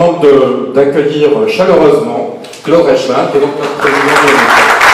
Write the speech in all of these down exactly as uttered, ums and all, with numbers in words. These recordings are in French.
demande d'accueillir chaleureusement Claude Reichmann, qui est donc notre président de l'U N E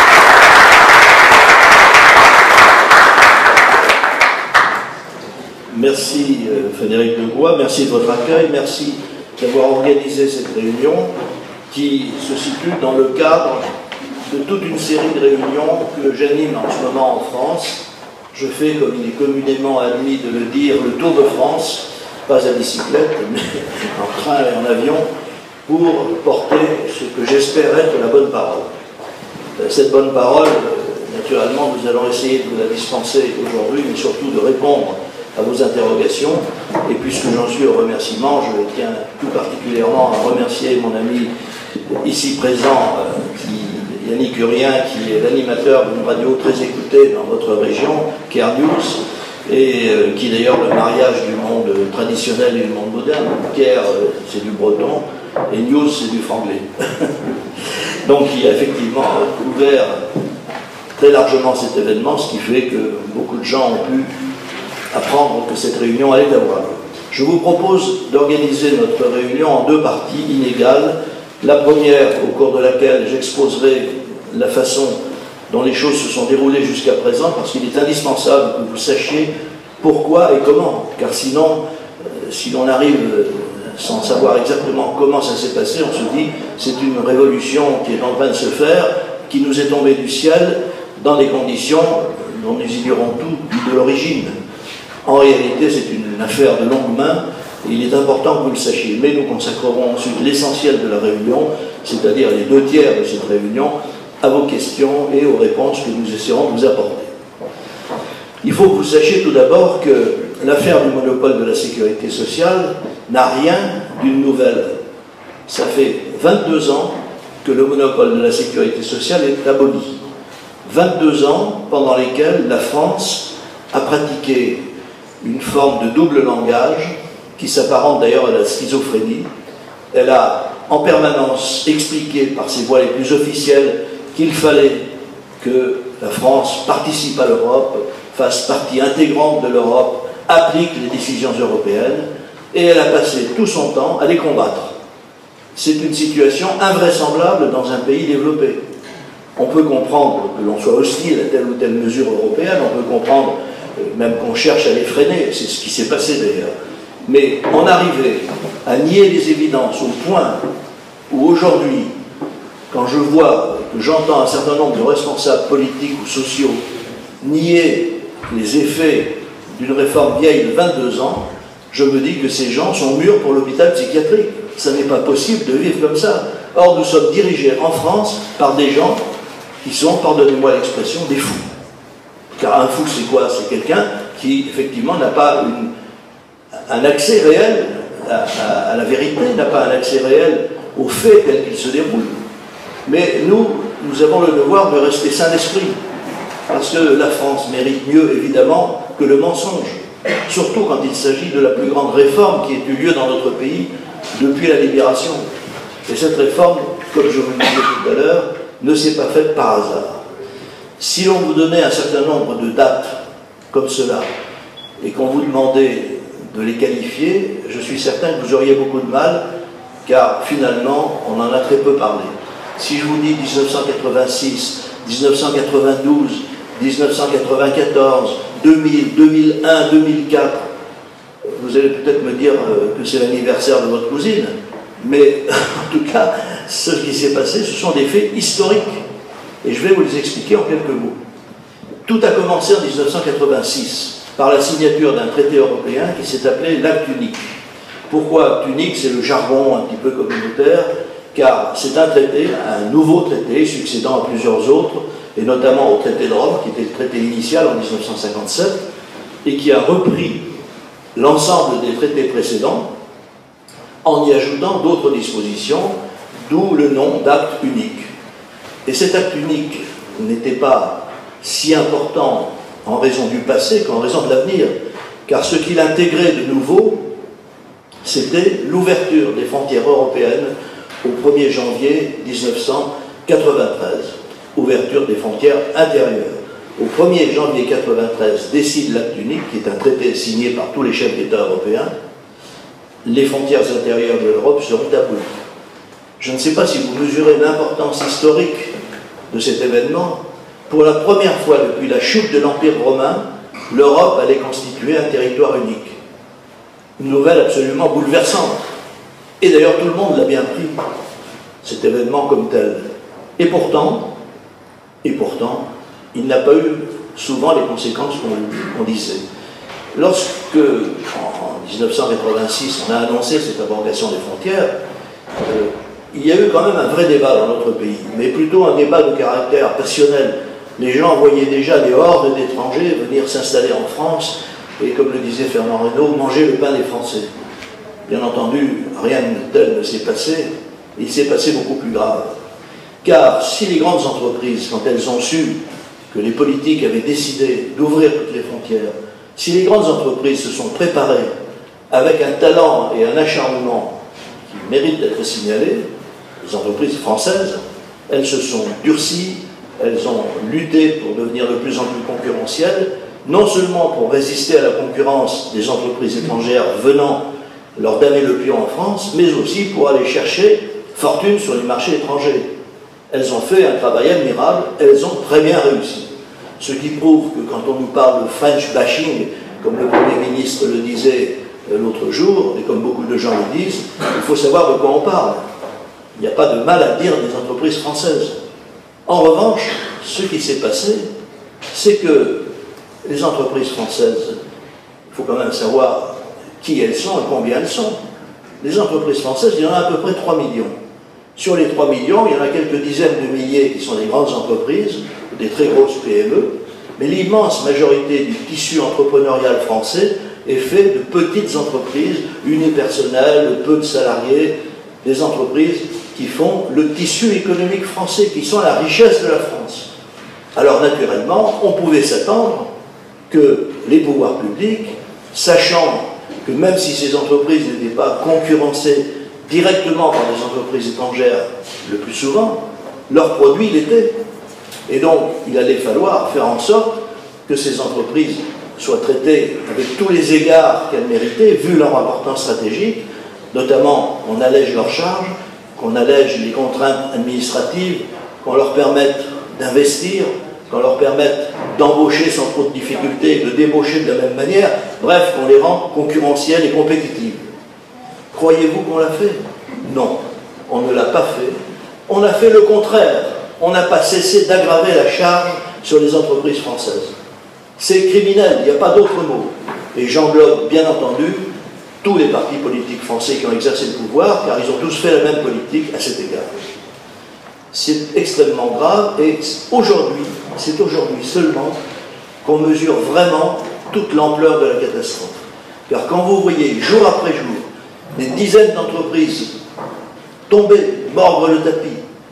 F. Merci euh, Frédéric Degois, merci de votre accueil, merci d'avoir organisé cette réunion qui se situe dans le cadre de toute une série de réunions que j'anime en ce moment en France. Je fais, comme il est communément admis de le dire, le Tour de France, pas à bicyclette, mais en train et en avion, pour porter ce que j'espère être la bonne parole. Cette bonne parole, naturellement, nous allons essayer de vous la dispenser aujourd'hui, mais surtout de répondre à vos interrogations. Et puisque j'en suis au remerciement, je tiens tout particulièrement à remercier mon ami ici présent, qui, Yannick Urien, qui est l'animateur d'une radio très écoutée dans votre région, Care News, et euh, qui est d'ailleurs le mariage du monde traditionnel et du monde moderne. Care, euh, c'est du breton, et News, c'est du franglais. Donc il a effectivement ouvert très largement cet événement, ce qui fait que beaucoup de gens ont pu apprendre que cette réunion allait avoir lieu. Je vous propose d'organiser notre réunion en deux parties inégales. La première, au cours de laquelle j'exposerai la façon dont les choses se sont déroulées jusqu'à présent, parce qu'il est indispensable que vous sachiez pourquoi et comment, car sinon, euh, si l'on arrive euh, sans savoir exactement comment ça s'est passé, on se dit c'est une révolution qui est en train de se faire, qui nous est tombée du ciel dans des conditions dont nous ignorons tout de l'origine. En réalité, c'est une affaire de longue main, et il est important que vous le sachiez. Mais nous consacrerons ensuite l'essentiel de la réunion, c'est-à-dire les deux tiers de cette réunion, à vos questions et aux réponses que nous essaierons de vous apporter. Il faut que vous sachiez tout d'abord que l'affaire du monopole de la sécurité sociale n'a rien d'une nouvelle. Ça fait vingt-deux ans que le monopole de la sécurité sociale est aboli. vingt-deux ans pendant lesquels la France a pratiqué une forme de double langage qui s'apparente d'ailleurs à la schizophrénie. Elle a en permanence expliqué par ses voies les plus officielles qu'il fallait que la France participe à l'Europe, fasse partie intégrante de l'Europe, applique les décisions européennes, et elle a passé tout son temps à les combattre. C'est une situation invraisemblable dans un pays développé. On peut comprendre que l'on soit hostile à telle ou telle mesure européenne, on peut comprendre même qu'on cherche à les freiner, c'est ce qui s'est passé d'ailleurs. Mais en arriver à nier les évidences au point où aujourd'hui, quand je vois, que j'entends un certain nombre de responsables politiques ou sociaux nier les effets d'une réforme vieille de vingt-deux ans, je me dis que ces gens sont mûrs pour l'hôpital psychiatrique. Ça n'est pas possible de vivre comme ça. Or, nous sommes dirigés en France par des gens qui sont, pardonnez-moi l'expression, des fous. Car un fou, c'est quoi? C'est quelqu'un qui, effectivement, n'a pas une, un accès réel à, à, à la vérité, n'a pas un accès réel aux faits tels qu'ils se déroulent. Mais nous, nous avons le devoir de rester sains d'esprit, parce que la France mérite mieux, évidemment, que le mensonge, surtout quand il s'agit de la plus grande réforme qui ait eu lieu dans notre pays depuis la libération. Et cette réforme, comme je vous le disais tout à l'heure, ne s'est pas faite par hasard. Si l'on vous donnait un certain nombre de dates comme cela, et qu'on vous demandait de les qualifier, je suis certain que vous auriez beaucoup de mal, car finalement, on en a très peu parlé. Si je vous dis mille neuf cent quatre-vingt-six, mille neuf cent quatre-vingt-douze, mille neuf cent quatre-vingt-quatorze, deux mille, deux mille un, deux mille quatre, vous allez peut-être me dire que c'est l'anniversaire de votre cousine, mais en tout cas, ce qui s'est passé, ce sont des faits historiques. Et je vais vous les expliquer en quelques mots. Tout a commencé en mille neuf cent quatre-vingt-six par la signature d'un traité européen qui s'est appelé l'Acte unique. Pourquoi Acte unique? C'est le jargon un petit peu communautaire, car c'est un traité, un nouveau traité, succédant à plusieurs autres, et notamment au traité de Rome, qui était le traité initial en mille neuf cent cinquante-sept, et qui a repris l'ensemble des traités précédents en y ajoutant d'autres dispositions, d'où le nom d'acte unique. Et cet acte unique n'était pas si important en raison du passé qu'en raison de l'avenir, car ce qu'il intégrait de nouveau, c'était l'ouverture des frontières européennes au premier janvier mille neuf cent quatre-vingt-treize, ouverture des frontières intérieures. Au premier janvier mille neuf cent quatre-vingt-treize, décide l'acte unique, qui est un traité signé par tous les chefs d'État européens, les frontières intérieures de l'Europe seront abolies. Je ne sais pas si vous mesurez l'importance historique de cet événement. Pour la première fois depuis la chute de l'Empire romain, l'Europe allait constituer un territoire unique. Une nouvelle absolument bouleversante. Et d'ailleurs, tout le monde l'a bien pris, cet événement comme tel. Et pourtant, et pourtant, il n'a pas eu souvent les conséquences qu'on qu'on disait. Lorsque, en mille neuf cent quatre-vingt-six, on a annoncé cette abrogation des frontières, euh, il y a eu quand même un vrai débat dans notre pays, mais plutôt un débat de caractère passionnel. Les gens voyaient déjà des hordes d'étrangers venir s'installer en France et, comme le disait Fernand Reynaud, manger le pain des Français. Bien entendu, rien de tel ne s'est passé, il s'est passé beaucoup plus grave. Car si les grandes entreprises, quand elles ont su que les politiques avaient décidé d'ouvrir toutes les frontières, si les grandes entreprises se sont préparées avec un talent et un acharnement qui méritent d'être signalés, les entreprises françaises, elles se sont durcies, elles ont lutté pour devenir de plus en plus concurrentielles, non seulement pour résister à la concurrence des entreprises étrangères venant leur damer le pion en France, mais aussi pour aller chercher fortune sur les marchés étrangers. Elles ont fait un travail admirable, elles ont très bien réussi. Ce qui prouve que quand on nous parle de French bashing, comme le Premier ministre le disait l'autre jour, et comme beaucoup de gens le disent, il faut savoir de quoi on parle. Il n'y a pas de mal à dire des entreprises françaises. En revanche, ce qui s'est passé, c'est que les entreprises françaises, il faut quand même savoir qui elles sont et combien elles sont. Les entreprises françaises, il y en a à peu près trois millions. Sur les trois millions, il y en a quelques dizaines de milliers qui sont des grandes entreprises, des très grosses P M E, mais l'immense majorité du tissu entrepreneurial français est fait de petites entreprises, unipersonnelles, peu de salariés, des entreprises qui font le tissu économique français, qui sont la richesse de la France. Alors naturellement, on pouvait s'attendre que les pouvoirs publics, sachant que même si ces entreprises n'étaient pas concurrencées directement par des entreprises étrangères le plus souvent, leurs produits l'étaient. Et donc, il allait falloir faire en sorte que ces entreprises soient traitées avec tous les égards qu'elles méritaient, vu leur importance stratégique, notamment qu'on allège leurs charges, qu'on allège les contraintes administratives, qu'on leur permette d'investir, qu'on leur permette d'embaucher sans trop de difficultés, de débaucher de la même manière, bref, qu'on les rende concurrentielles et compétitives. Croyez-vous qu'on l'a fait? Non, on ne l'a pas fait. On a fait le contraire. On n'a pas cessé d'aggraver la charge sur les entreprises françaises. C'est criminel, il n'y a pas d'autre mot. Et j'englobe, bien entendu, tous les partis politiques français qui ont exercé le pouvoir, car ils ont tous fait la même politique à cet égard. C'est extrêmement grave, et aujourd'hui, c'est aujourd'hui seulement qu'on mesure vraiment toute l'ampleur de la catastrophe. Car quand vous voyez, jour après jour, des dizaines d'entreprises tomber, mordre le tapis,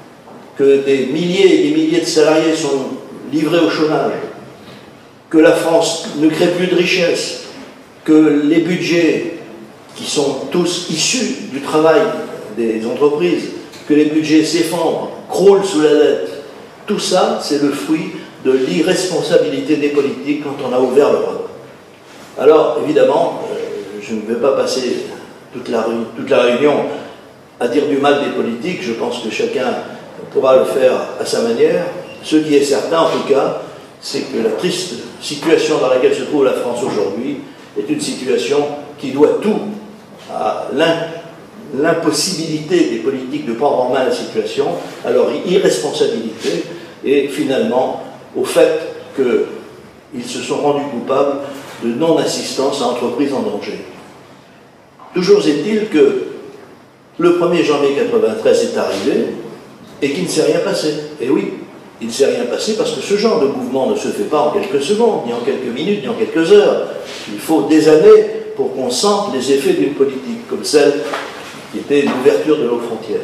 que des milliers et des milliers de salariés sont livrés au chômage, que la France ne crée plus de richesse, que les budgets qui sont tous issus du travail des entreprises, que les budgets s'effondrent, croulent sous la dette, tout ça, c'est le fruit de l'irresponsabilité des politiques quand on a ouvert l'Europe. Alors, évidemment, euh, je ne vais pas passer toute la, toute la réunion à dire du mal des politiques, je pense que chacun pourra le faire à sa manière. Ce qui est certain, en tout cas, c'est que la triste situation dans laquelle se trouve la France aujourd'hui est une situation qui doit tout à l'impossibilité des politiques de prendre en main la situation, à leur irresponsabilité et finalement au fait qu'ils se sont rendus coupables de non-assistance à entreprises en danger. Toujours est-il que le premier janvier mille neuf cent quatre-vingt-treize est arrivé et qu'il ne s'est rien passé. Et oui, il ne s'est rien passé parce que ce genre de mouvement ne se fait pas en quelques secondes, ni en quelques minutes, ni en quelques heures. Il faut des années pour qu'on sente les effets d'une politique comme celle qui était l'ouverture de nos frontières.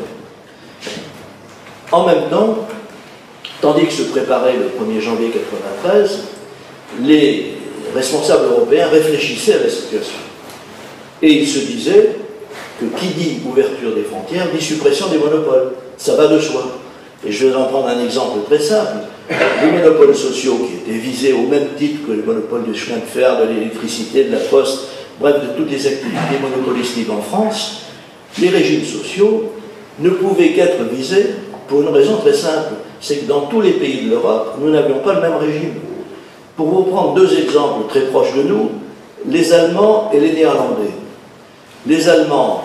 En même temps, tandis que se préparait le premier janvier mille neuf cent quatre-vingt-treize, les responsables européens réfléchissaient à la situation. Et ils se disaient que qui dit ouverture des frontières dit suppression des monopoles. Ça va de soi. Et je vais en prendre un exemple très simple. Les monopoles sociaux qui étaient visés au même titre que les monopoles du chemin de fer, de l'électricité, de la poste bref de toutes les activités monopolistiques en France, les régimes sociaux ne pouvaient qu'être visés pour une raison très simple, c'est que dans tous les pays de l'Europe, nous n'avions pas le même régime. Pour vous prendre deux exemples très proches de nous, les Allemands et les Néerlandais. Les Allemands,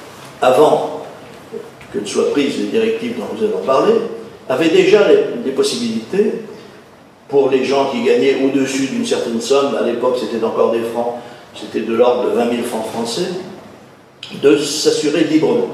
avant que ne soient prises les directives dont nous allons parler, avaient déjà des possibilités pour les gens qui gagnaient au-dessus d'une certaine somme, à l'époque c'était encore des francs, c'était de l'ordre de vingt mille francs français, de s'assurer librement.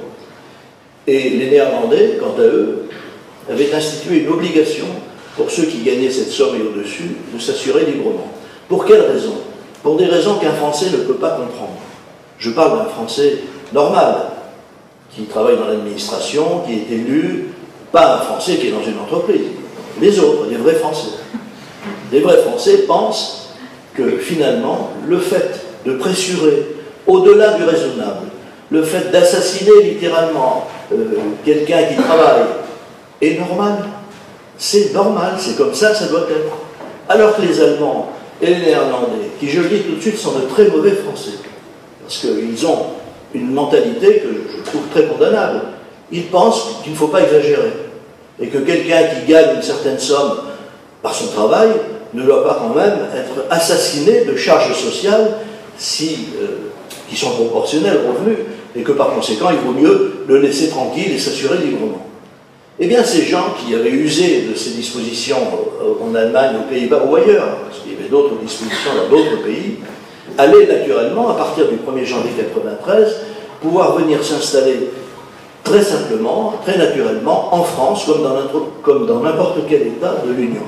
Et les Néerlandais, quant à eux, avaient institué une obligation pour ceux qui gagnaient cette somme et au-dessus de s'assurer librement. Pour quelles raisons? Pour des raisons qu'un Français ne peut pas comprendre. Je parle d'un Français normal, qui travaille dans l'administration, qui est élu, pas un Français qui est dans une entreprise. Les autres, les vrais Français. Les vrais Français pensent que finalement, le fait de pressurer au-delà du raisonnable, le fait d'assassiner littéralement euh, quelqu'un qui travaille est normal. C'est normal, c'est comme ça, ça doit être. Alors que les Allemands et les Néerlandais, qui je le dis tout de suite, sont de très mauvais Français, parce qu'ils ont une mentalité que je trouve très condamnable. Ils pensent qu'il ne faut pas exagérer, et que quelqu'un qui gagne une certaine somme par son travail ne doit pas quand même être assassiné de charges sociales si, euh, qui sont proportionnelles au revenu, et que par conséquent, il vaut mieux le laisser tranquille et s'assurer librement. Eh bien, ces gens qui avaient usé de ces dispositions en Allemagne, aux Pays-Bas ou ailleurs, parce qu'il y avait d'autres dispositions dans d'autres pays, allaient naturellement, à partir du premier janvier mille neuf cent quatre-vingt-treize, pouvoir venir s'installer très simplement, très naturellement, en France, comme dans n'importe quel État de l'Union.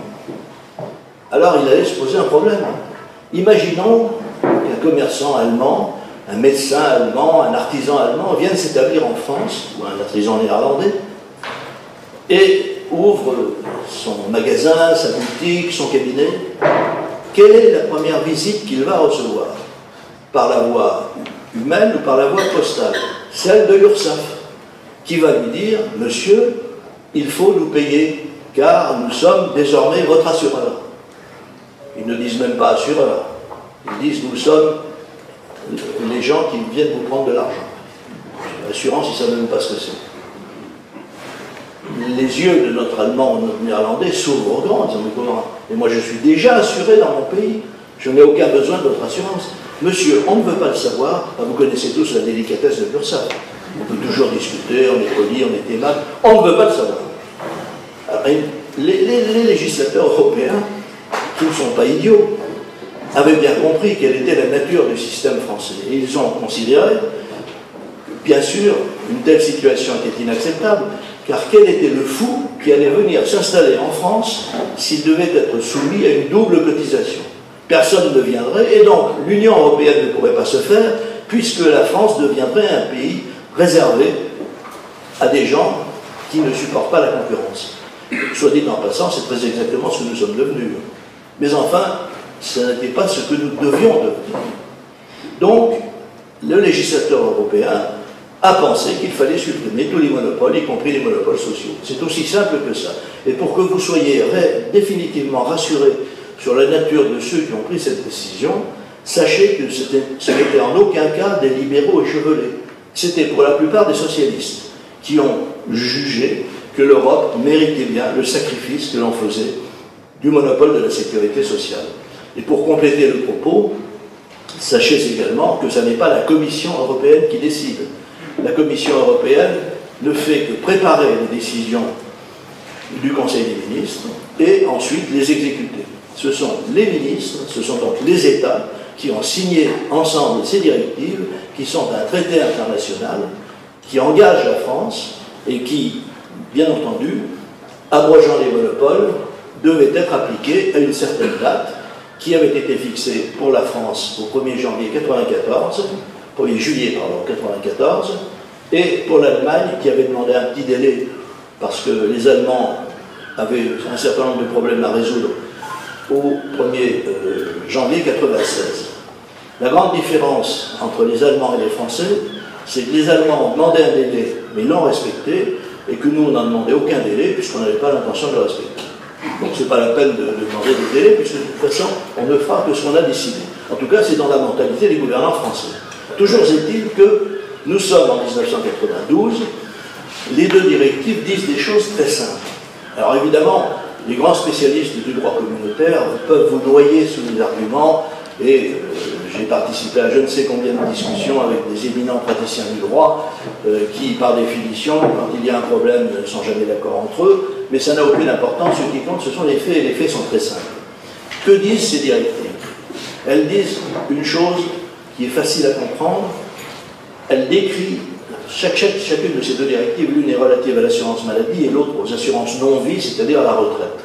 Alors, il allait se poser un problème. Imaginons qu'un commerçant allemand, un médecin allemand, un artisan allemand vienne s'établir en France, ou un artisan néerlandais, et ouvre son magasin, sa boutique, son cabinet. Quelle est la première visite qu'il va recevoir? Par la voie humaine ou par la voie postale? Celle de l'URSSAF, qui va lui dire « Monsieur, il faut nous payer, car nous sommes désormais votre assureur. » Ils ne disent même pas assureur, ils disent « Nous sommes les gens qui viennent vous prendre de l'argent. » L'assurance, ils ne savent même pas ce que c'est. Les yeux de notre Allemand ou notre Néerlandais s'ouvrent grand, ils disent « Comment ? Et moi je suis déjà assuré dans mon pays, je n'ai aucun besoin de votre assurance. » Monsieur, on ne veut pas le savoir, vous connaissez tous la délicatesse de l'URSSAF. On peut toujours discuter, on est poli, on est aimable, on ne veut pas le savoir. Alors, les, les, les législateurs européens, qui ne sont pas idiots, avaient bien compris quelle était la nature du système français. Et ils ont considéré que, bien sûr, une telle situation était inacceptable, car quel était le fou qui allait venir s'installer en France s'il devait être soumis à une double cotisation? Personne ne viendrait, et donc l'Union européenne ne pourrait pas se faire, puisque la France deviendrait un pays réservé à des gens qui ne supportent pas la concurrence. Soit dit en passant, c'est très exactement ce que nous sommes devenus. Mais enfin, ce n'était pas ce que nous devions devenir. Donc, le législateur européen a pensé qu'il fallait supprimer tous les monopoles, y compris les monopoles sociaux. C'est aussi simple que ça. Et pour que vous soyez définitivement rassurés sur la nature de ceux qui ont pris cette décision, sachez que ce n'était en aucun cas des libéraux échevelés. C'était pour la plupart des socialistes qui ont jugé que l'Europe méritait bien le sacrifice que l'on faisait du monopole de la sécurité sociale. Et pour compléter le propos, sachez également que ce n'est pas la Commission européenne qui décide. La Commission européenne ne fait que préparer les décisions du Conseil des ministres et ensuite les exécuter. Ce sont les ministres, ce sont donc les États qui ont signé ensemble ces directives, qui sont un traité international, qui engage la France et qui, bien entendu, abrogeant les monopoles, devait être appliqué à une certaine date qui avait été fixée pour la France au premier janvier mille neuf cent quatre-vingt-quatorze, premier juillet pardon, mille neuf cent quatre-vingt-quatorze, et pour l'Allemagne qui avait demandé un petit délai parce que les Allemands avaient un certain nombre de problèmes à résoudre au premier janvier mille neuf cent quatre-vingt-seize. La grande différence entre les Allemands et les Français, c'est que les Allemands ont demandé un délai, mais l'ont respecté, et que nous, on n'a demandé aucun délai, puisqu'on n'avait pas l'intention de le respecter. Donc ce n'est pas la peine de, de demander des délais, puisque de toute façon, on ne fera que ce qu'on a décidé. En tout cas, c'est dans la mentalité des gouvernants français. Toujours est-il que nous sommes en mille neuf cent quatre-vingt-douze, les deux directives disent des choses très simples. Alors évidemment, les grands spécialistes du droit communautaire peuvent vous noyer sous les arguments, et euh, j'ai participé à je ne sais combien de discussions avec des éminents praticiens du droit euh, qui, par définition, quand il y a un problème, ne sont jamais d'accord entre eux, mais ça n'a aucune importance. Ce qui compte, ce sont les faits, et les faits sont très simples. Que disent ces directives? Elles disent une chose qui est facile à comprendre. Elles décrivent, chaque, chaque, chacune de ces deux directives, l'une est relative à l'assurance maladie et l'autre aux assurances non-vie, c'est-à-dire à la retraite.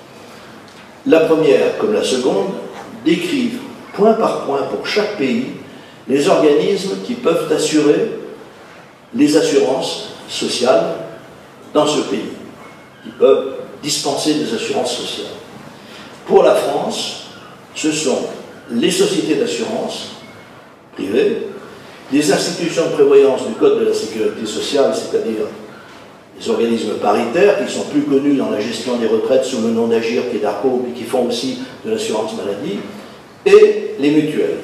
La première, comme la seconde, décrivent point par point pour chaque pays les organismes qui peuvent assurer les assurances sociales dans ce pays, qui peuvent dispenser des assurances sociales. Pour la France, ce sont les sociétés d'assurance privées, les institutions de prévoyance du Code de la sécurité sociale, c'est-à-dire les organismes paritaires qui sont plus connus dans la gestion des retraites sous le nom d'Agir et d'Arco, mais qui font aussi de l'assurance maladie, et les mutuelles.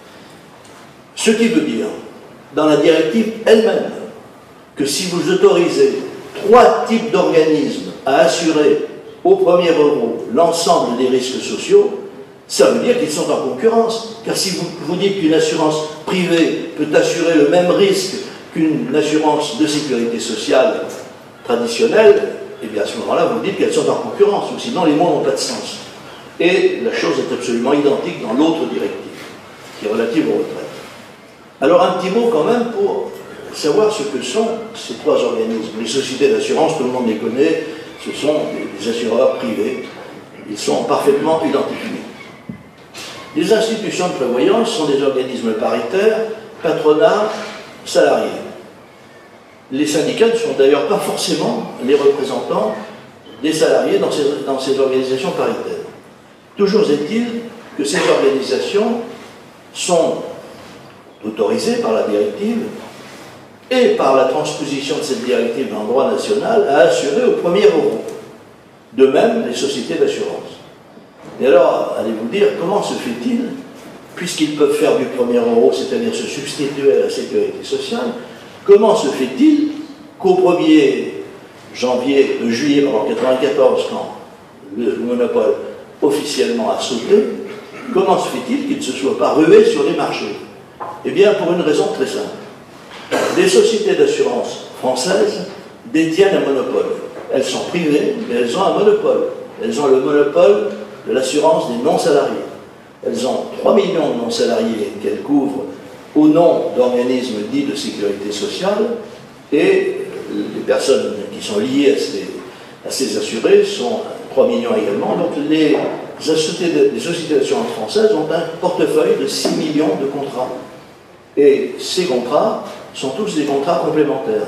Ce qui veut dire, dans la directive elle-même, que si vous autorisez trois types d'organismes à assurer au premier euro l'ensemble des risques sociaux, ça veut dire qu'ils sont en concurrence. Car si vous, vous dites qu'une assurance privée peut assurer le même risque qu'une assurance de sécurité sociale traditionnelle, et bien à ce moment-là, vous dites qu'elles sont en concurrence, ou sinon les mots n'ont pas de sens. Et la chose est absolument identique dans l'autre directive, qui est relative aux retraites. Alors un petit mot quand même pour savoir ce que sont ces trois organismes. Les sociétés d'assurance, tout le monde les connaît, ce sont des assureurs privés. Ils sont parfaitement identifiés. Les institutions de prévoyance sont des organismes paritaires, patronat, salariés. Les syndicats ne sont d'ailleurs pas forcément les représentants des salariés dans ces, dans ces organisations paritaires. Toujours est-il que ces organisations sont autorisées par la directive et par la transposition de cette directive dans le droit national à assurer au premier euro. De même, les sociétés d'assurance. Et alors, allez-vous dire, comment se fait-il, puisqu'ils peuvent faire du premier euro, c'est-à-dire se substituer à la sécurité sociale, comment se fait-il qu'au premier janvier, de juillet mille neuf cent quatre-vingt-quatorze, quand le monopole officiellement a sauté, comment se fait-il qu'il ne se soit pas rué sur les marchés? Eh bien, pour une raison très simple. Les sociétés d'assurance françaises détiennent un monopole. Elles sont privées, mais elles ont un monopole. Elles ont le monopole de l'assurance des non-salariés. Elles ont trois millions de non-salariés qu'elles couvrent au nom d'organismes dits de sécurité sociale, et les personnes qui sont liées à ces, à ces assurés sont trois millions également. Donc les sociétés, les sociétés d'assurance françaises ont un portefeuille de six millions de contrats. Et ces contrats sont tous des contrats complémentaires.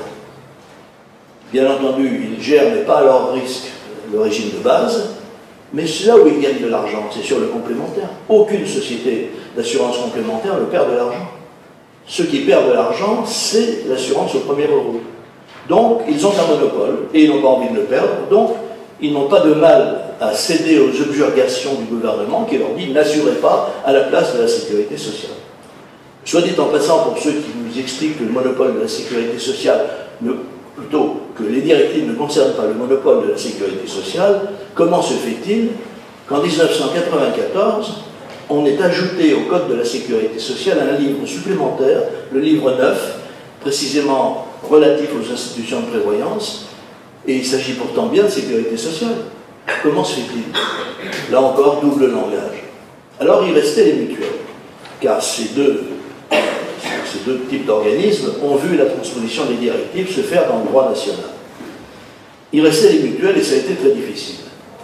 Bien entendu, ils gèrent, mais pas à leur risque, le régime de base, mais c'est là où ils gagnent de l'argent, c'est sur le complémentaire. Aucune société d'assurance complémentaire ne perd de l'argent. Ceux qui perdent de l'argent, c'est l'assurance au premier euro. Donc, ils ont un monopole, et ils n'ont pas envie de le perdre, donc ils n'ont pas de mal à céder aux objurgations du gouvernement qui leur dit « n'assurez pas à la place de la sécurité sociale ». Soit dit en passant, pour ceux qui nous expliquent que le monopole de la sécurité sociale, ne, plutôt que les directives ne concernent pas le monopole de la sécurité sociale, comment se fait-il qu'en mille neuf cent quatre-vingt-quatorze, on ait ajouté au Code de la sécurité sociale un livre supplémentaire, le livre neuf, précisément relatif aux institutions de prévoyance, et il s'agit pourtant bien de sécurité sociale. Comment se fait-il? Là encore, double langage. Alors il restait les mutuelles, car ces deux Ces deux types d'organismes ont vu la transposition des directives se faire dans le droit national. Il restait les mutuelles et ça a été très difficile.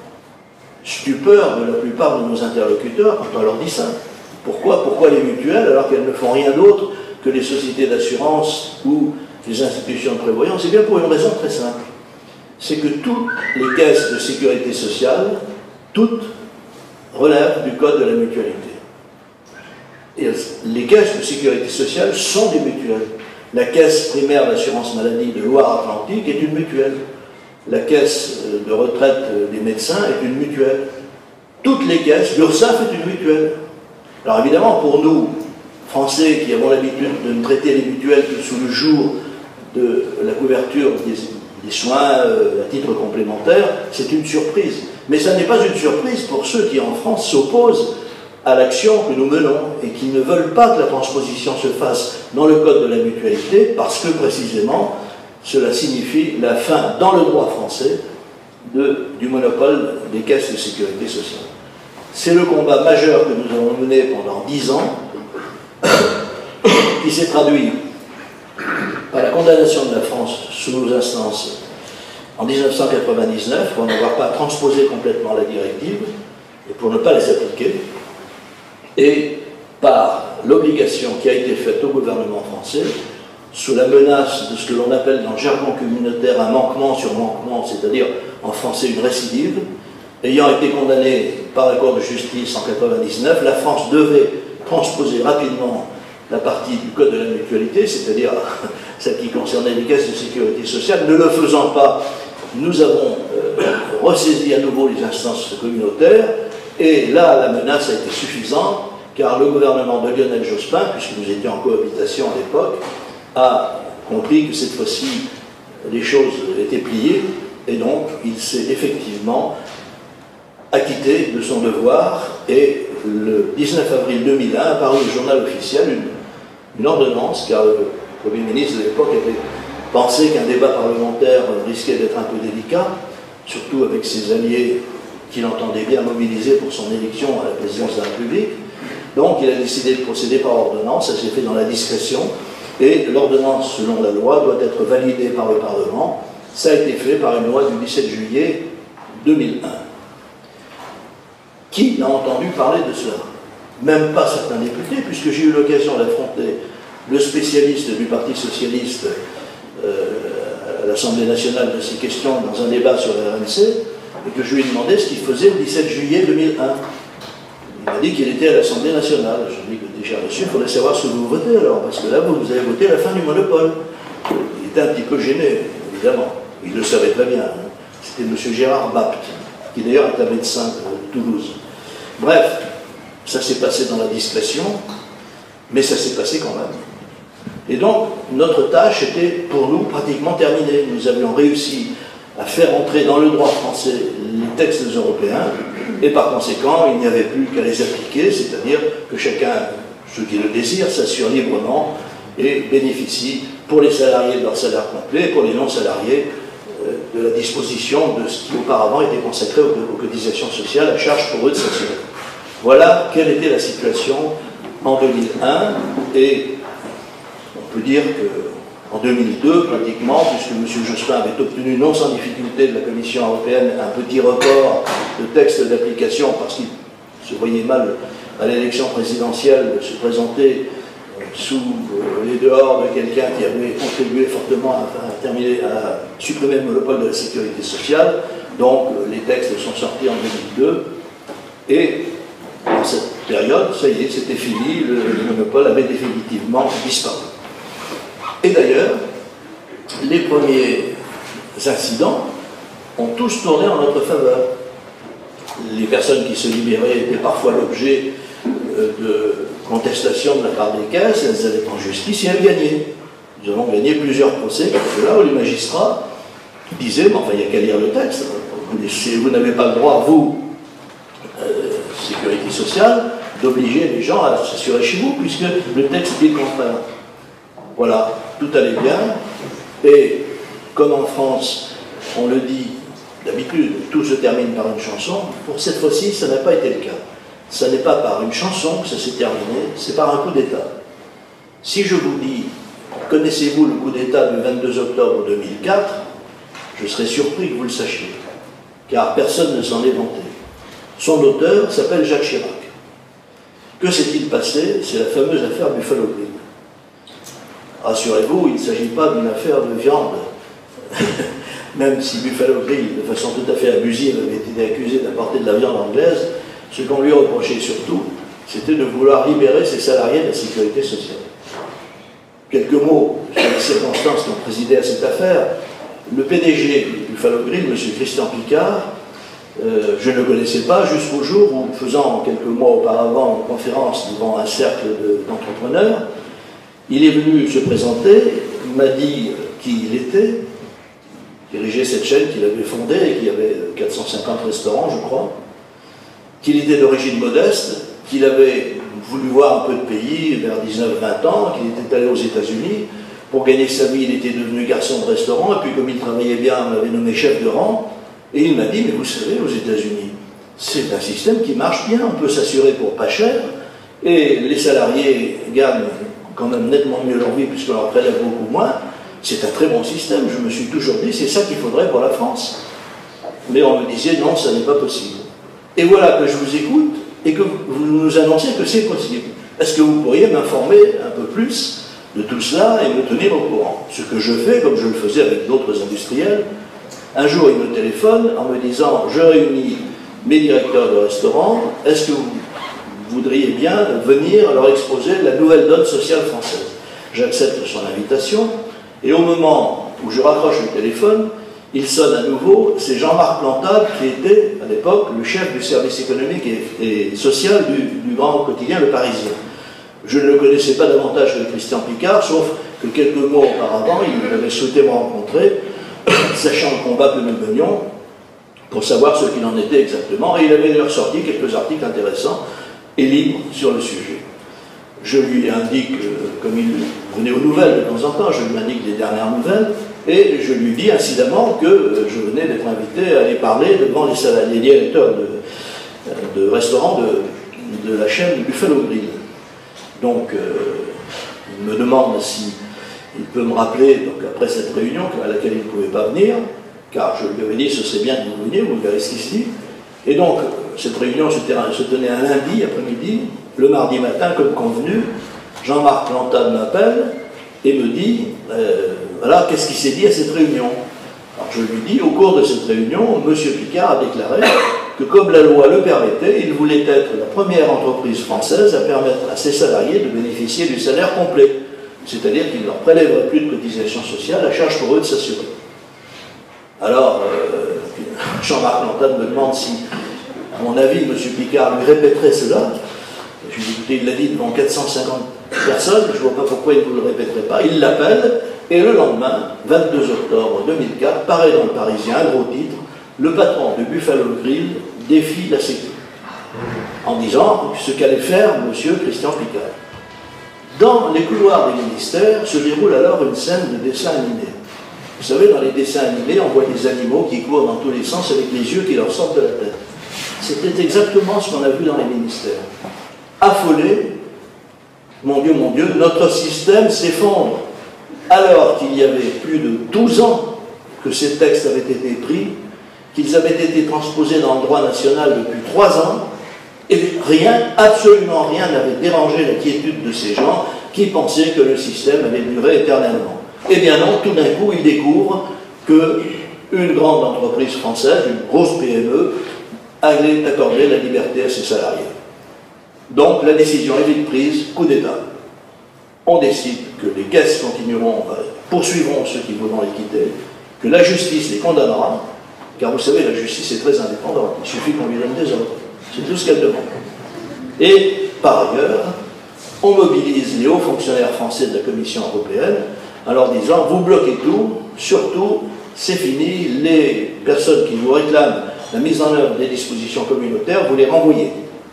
Stupeur de la plupart de nos interlocuteurs quand on leur dit ça. Pourquoi, pourquoi les mutuelles alors qu'elles ne font rien d'autre que les sociétés d'assurance ou les institutions de prévoyance? C'est bien pour une raison très simple. C'est que toutes les caisses de sécurité sociale, toutes relèvent du code de la mutualité. Et les caisses de sécurité sociale sont des mutuelles. La caisse primaire d'assurance maladie de Loire-Atlantique est une mutuelle. La caisse de retraite des médecins est une mutuelle. Toutes les caisses, l'URSSAF est une mutuelle. Alors évidemment, pour nous, Français, qui avons l'habitude de ne traiter les mutuelles que sous le jour de la couverture des, des soins euh, à titre complémentaire, c'est une surprise. Mais ça n'est pas une surprise pour ceux qui, en France, s'opposent à l'action que nous menons et qui ne veulent pas que la transposition se fasse dans le code de la mutualité, parce que, précisément, cela signifie la fin, dans le droit français, de, du monopole des caisses de sécurité sociale. C'est le combat majeur que nous avons mené pendant dix ans, qui s'est traduit par la condamnation de la France sous nos instances en mille neuf cent quatre-vingt-dix-neuf pour n'avoir pas transposé complètement la directive et pour ne pas les appliquer, et par l'obligation qui a été faite au gouvernement français, sous la menace de ce que l'on appelle dans le jargon communautaire un manquement sur manquement, c'est-à-dire en français une récidive, ayant été condamné par la Cour de justice en mille neuf cent quatre-vingt-dix-neuf, la France devait transposer rapidement la partie du Code de la mutualité, c'est-à-dire celle qui concernait les caisses de sécurité sociale. Ne le faisant pas, nous avons euh, ressaisi à nouveau les instances communautaires, et là, la menace a été suffisante, car le gouvernement de Lionel Jospin, puisque nous étions en cohabitation à l'époque, a compris que cette fois-ci, les choses étaient pliées, et donc il s'est effectivement acquitté de son devoir, et le dix-neuf avril deux mille un a paru au journal officiel une, une ordonnance, car le Premier ministre de l'époque avait pensé qu'un débat parlementaire risquait d'être un peu délicat, surtout avec ses alliés qu'il entendait bien mobiliser pour son élection à la présidence de la République. Donc il a décidé de procéder par ordonnance, ça s'est fait dans la discrétion, et l'ordonnance, selon la loi, doit être validée par le Parlement. Ça a été fait par une loi du dix-sept juillet deux mille un. Qui n'a entendu parler de cela? Même pas certains députés, puisque j'ai eu l'occasion d'affronter le spécialiste du Parti socialiste euh, à l'Assemblée nationale de ces questions dans un débat sur la R M C, et que je lui ai demandé ce qu'il faisait le dix-sept juillet deux mille un. Il m'a dit qu'il était à l'Assemblée nationale. Je lui ai dit que déjà, monsieur, il faudrait savoir ce que vous votez alors, parce que là, vous, vous avez voté la fin du monopole. Il était un petit peu gêné, évidemment. Il le savait très bien. Hein. C'était monsieur Gérard Bapt, qui d'ailleurs est un médecin de Toulouse. Bref, ça s'est passé dans la discrétion, mais ça s'est passé quand même. Et donc, notre tâche était pour nous pratiquement terminée. Nous avions réussi à faire entrer dans le droit français les textes européens, et par conséquent, il n'y avait plus qu'à les appliquer, c'est-à-dire que chacun, ceux qui le désirent, s'assure librement et bénéficie pour les salariés de leur salaire complet, pour les non-salariés euh, de la disposition de ce qui auparavant était consacré aux, aux cotisations sociales, à charge pour eux de s'assurer. Voilà quelle était la situation en deux mille un, et on peut dire qu'en deux mille deux, pratiquement, puisque M. Jospin avait obtenu, non sans difficulté, de la Commission européenne un petit report de texte d'application, parce qu'il se voyait mal à l'élection présidentielle de se présenter sous les dehors de quelqu'un qui avait contribué fortement à, à, terminer, à supprimer le monopole de la sécurité sociale. Donc les textes sont sortis en deux mille deux, et dans cette période, ça y est, c'était fini, le, le monopole avait définitivement disparu. Et d'ailleurs, les premiers incidents ont tous tourné en notre faveur. Les personnes qui se libéraient étaient parfois l'objet de contestations de la part des caisses, elles allaient en justice et elles gagnaient. Nous avons gagné plusieurs procès, parce que là où les magistrats disaient, mais enfin, il n'y a qu'à lire le texte, vous, vous n'avez pas le droit, vous, euh, sécurité sociale, d'obliger les gens à s'assurer chez vous, puisque le texte dit le contraire. Voilà, tout allait bien, et comme en France, on le dit d'habitude, tout se termine par une chanson, pour cette fois-ci, ça n'a pas été le cas. Ça n'est pas par une chanson que ça s'est terminé, c'est par un coup d'État. Si je vous dis, connaissez-vous le coup d'État du vingt-deux octobre deux mille quatre, je serais surpris que vous le sachiez, car personne ne s'en est vanté. Son auteur s'appelle Jacques Chirac. Que s'est-il passé? C'est la fameuse affaire Buffalo Grill. Rassurez-vous, il ne s'agit pas d'une affaire de viande. Même si Buffalo Grill, de façon tout à fait abusive, avait été accusé d'apporter de la viande anglaise, ce qu'on lui reprochait surtout, c'était de vouloir libérer ses salariés de la sécurité sociale. Quelques mots sur les circonstances qui ont présidé à cette affaire. Le P D G du Buffalo Grill, M. Christian Picard, Euh, je ne le connaissais pas jusqu'au jour où, faisant quelques mois auparavant une conférence devant un cercle d'entrepreneurs, il est venu se présenter, il m'a dit qui il était, dirigeait cette chaîne qu'il avait fondée et qui avait quatre cent cinquante restaurants, je crois, qu'il était d'origine modeste, qu'il avait voulu voir un peu de pays vers dix-neuf vingt ans, qu'il était allé aux États-Unis. Pour gagner sa vie, il était devenu garçon de restaurant, et puis comme il travaillait bien, on l'avait nommé chef de rang. Et il m'a dit, mais vous savez, aux États-Unis, c'est un système qui marche bien, on peut s'assurer pour pas cher, et les salariés gagnent quand même nettement mieux leur vie puisqu'on leur prélève beaucoup moins. C'est un très bon système. Je me suis toujours dit, c'est ça qu'il faudrait pour la France. Mais on me disait, non, ça n'est pas possible. Et voilà que je vous écoute et que vous nous annoncez que c'est possible. Est-ce que vous pourriez m'informer un peu plus de tout cela et me tenir au courant? Ce que je fais, comme je le faisais avec d'autres industriels. Un jour, il me téléphone en me disant, je réunis mes directeurs de restaurant, est-ce que vous voudriez bien venir leur exposer la nouvelle donne sociale française? J'accepte son invitation, et au moment où je raccroche le téléphone, il sonne à nouveau, c'est Jean-Marc Plantade qui était, à l'époque, le chef du service économique et, et social du, du grand quotidien Le Parisien. Je ne le connaissais pas davantage que Christian Picard, sauf que quelques mois auparavant, il avait souhaité me rencontrer, sachant le combat que nous menions, pour savoir ce qu'il en était exactement, et il avait d'ailleurs sorti quelques articles intéressants et libres sur le sujet. Je lui indique, euh, comme il venait aux nouvelles de temps en temps, je lui indique les dernières nouvelles, et je lui dis incidemment que euh, je venais d'être invité à aller parler devant les, salariés, les directeurs de, de restaurants de, de la chaîne Buffalo Grill. Donc, euh, il me demande si il peut me rappeler, donc après cette réunion à laquelle il ne pouvait pas venir, car je lui avais dit ce serait bien que vous veniez, vous verrez ce qui se dit. Et donc, cette réunion se tenait un lundi après-midi. Le mardi matin, comme convenu, Jean-Marc Plantade m'appelle et me dit euh, voilà, qu'est-ce qui s'est dit à cette réunion? Alors je lui dis, au cours de cette réunion, M. Picard a déclaré que comme la loi le permettait, il voulait être la première entreprise française à permettre à ses salariés de bénéficier du salaire complet. C'est-à-dire qu'il ne leur prélèverait plus de cotisations sociales, à charge pour eux de s'assurer. Alors, euh, Jean-Marc Plantade me demande si, à mon avis, M. Picard lui répéterait cela. Je lui dis, écoutez, il l'a dit devant quatre cent cinquante personnes, je ne vois pas pourquoi il ne vous le répéterait pas. Il l'appelle, et le lendemain, vingt-deux octobre deux mille quatre, paraît dans le Parisien, un gros titre, le patron de Buffalo Grill défie la Sécu, en disant ce qu'allait faire M. Christian Picard. Dans les couloirs des ministères se déroule alors une scène de dessin animé. Vous savez, dans les dessins animés, on voit des animaux qui courent dans tous les sens avec les yeux qui leur sortent de la tête. C'était exactement ce qu'on a vu dans les ministères. Affolés, mon Dieu, mon Dieu, notre système s'effondre. Alors qu'il y avait plus de douze ans que ces textes avaient été pris, qu'ils avaient été transposés dans le droit national depuis trois ans, et rien, absolument rien n'avait dérangé la quiétude de ces gens qui pensaient que le système allait durer éternellement. Eh bien non, tout d'un coup, ils découvrent qu'une grande entreprise française, une grosse P M E, allait accorder la liberté à ses salariés. Donc la décision est vite prise, coup d'État. On décide que les caisses continueront, euh, poursuivront ceux qui voudront les quitter, que la justice les condamnera, car vous savez, la justice est très indépendante, il suffit qu'on lui donne des ordres. C'est tout ce qu'elle demande. Et, par ailleurs, on mobilise les hauts fonctionnaires français de la Commission européenne en leur disant, vous bloquez tout, surtout, c'est fini, les personnes qui vous réclament la mise en œuvre des dispositions communautaires, vous les renvoyez.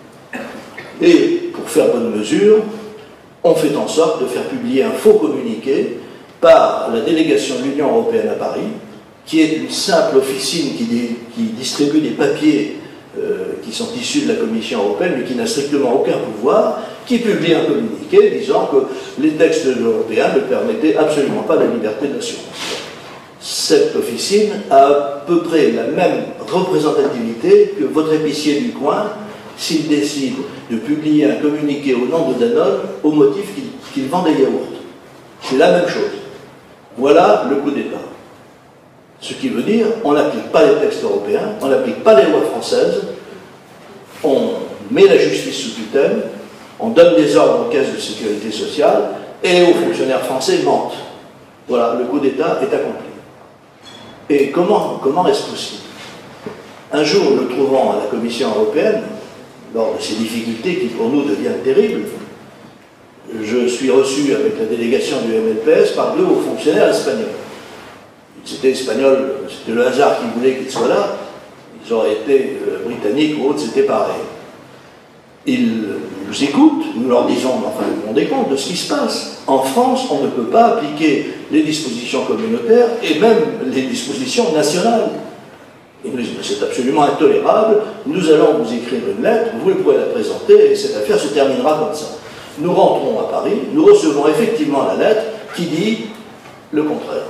Et, pour faire bonne mesure, on fait en sorte de faire publier un faux communiqué par la délégation de l'Union européenne à Paris, qui est une simple officine qui, qui distribue des papiers Euh, qui sont issus de la Commission européenne, mais qui n'a strictement aucun pouvoir, qui publie un communiqué disant que les textes européens ne permettaient absolument pas la liberté d'assurance. Cette officine a à peu près la même représentativité que votre épicier du coin s'il décide de publier un communiqué au nom de Danone au motif qu'il qu'il vend des yaourts. C'est la même chose. Voilà le coup d'État. Ce qui veut dire, on n'applique pas les textes européens, on n'applique pas les lois françaises, on met la justice sous tutelle, on donne des ordres aux caisses de sécurité sociale, et les hauts fonctionnaires français mentent. Voilà, le coup d'État est accompli. Et comment, comment est-ce possible? Un jour, le trouvant à la Commission européenne, lors de ces difficultés qui pour nous deviennent terribles, je suis reçu avec la délégation du M L P S par deux hauts fonctionnaires espagnols. Ils étaient espagnols, c'était le hasard qui voulait qu'ils soient là. Ils auraient été euh, britanniques ou autres, c'était pareil. Ils nous écoutent, nous leur disons, enfin, vous vous rendez compte de ce qui se passe. En France, on ne peut pas appliquer les dispositions communautaires et même les dispositions nationales. Ils nous disent, c'est absolument intolérable, nous allons vous écrire une lettre, vous pourrez la présenter et cette affaire se terminera comme ça. Nous rentrons à Paris, nous recevons effectivement la lettre qui dit le contraire.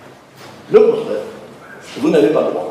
Le contraire. Vous n'avez pas le droit.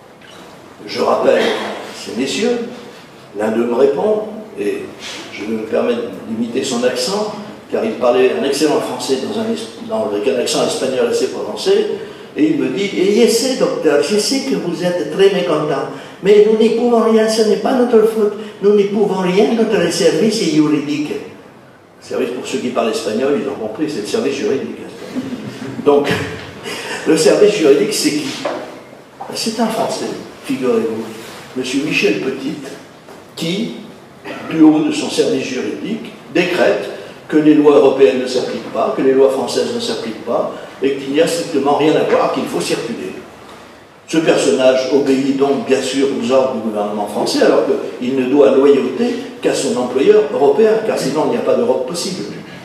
Je rappelle ces messieurs, l'un d'eux me répond, et je me permets d'imiter son accent, car il parlait un excellent français dans un, dans, avec un accent espagnol assez prononcé, et il me dit, et je sais, docteur, je sais que vous êtes très mécontent, mais nous n'y pouvons rien, ce n'est pas notre faute, nous n'y pouvons rien, notre service est juridique. Le service, pour ceux qui parlent espagnol, ils ont compris, c'est le service juridique. Donc, le service juridique, c'est qui? C'est un Français, figurez-vous, M. Michel Petit, qui, du haut de son service juridique, décrète que les lois européennes ne s'appliquent pas, que les lois françaises ne s'appliquent pas, et qu'il n'y a strictement rien à voir, qu'il faut circuler. Ce personnage obéit donc bien sûr aux ordres du gouvernement français, alors qu'il ne doit loyauté qu'à son employeur européen, car sinon il n'y a pas d'Europe possible.